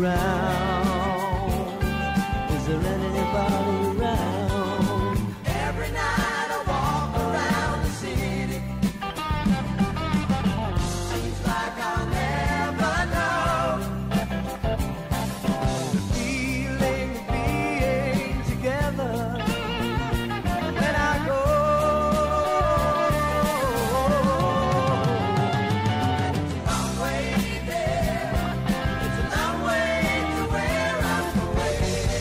around? Is there anybody around? Every night I walk around the city. Seems like I'll never know the feeling of being together. When I go, it's a long way there. It's a long way to where I'm away.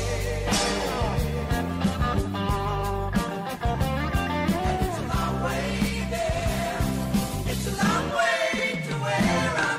It's a long way there. It's a long way to where I'm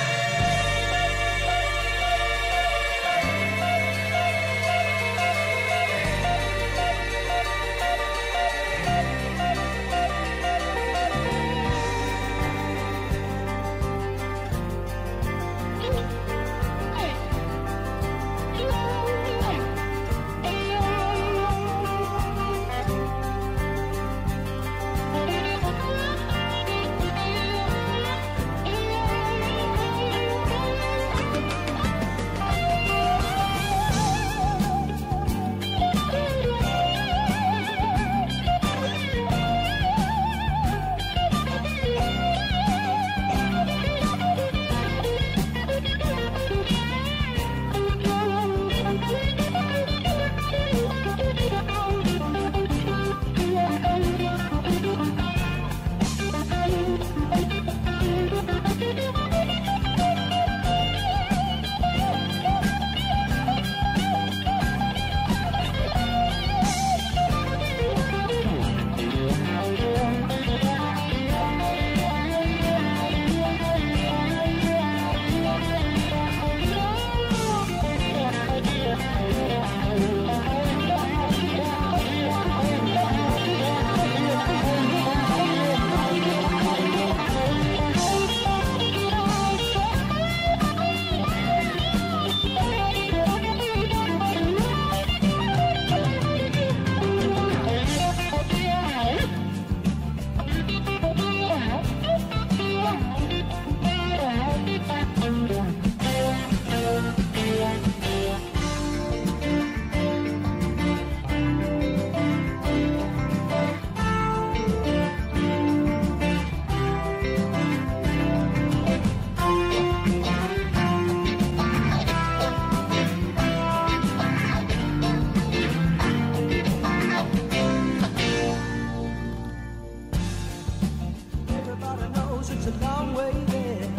Everybody knows it's a long way there.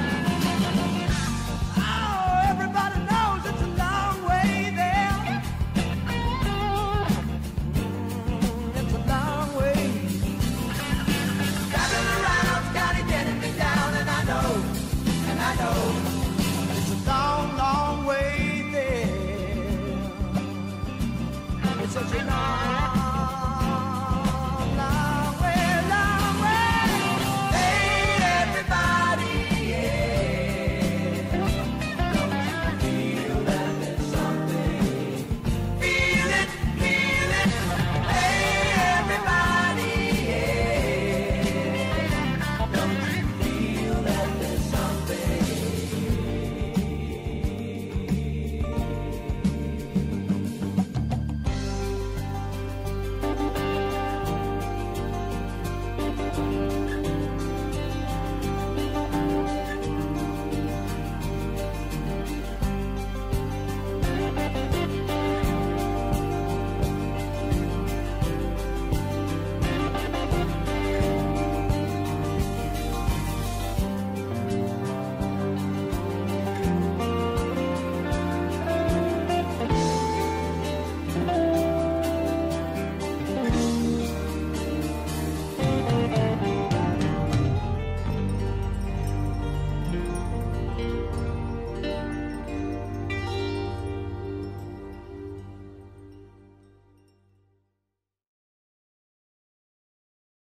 Oh, everybody knows it's a long way there. It's a long way. Driving around, Scotty, getting me down, and I know, it's a long, long way there. It's such a long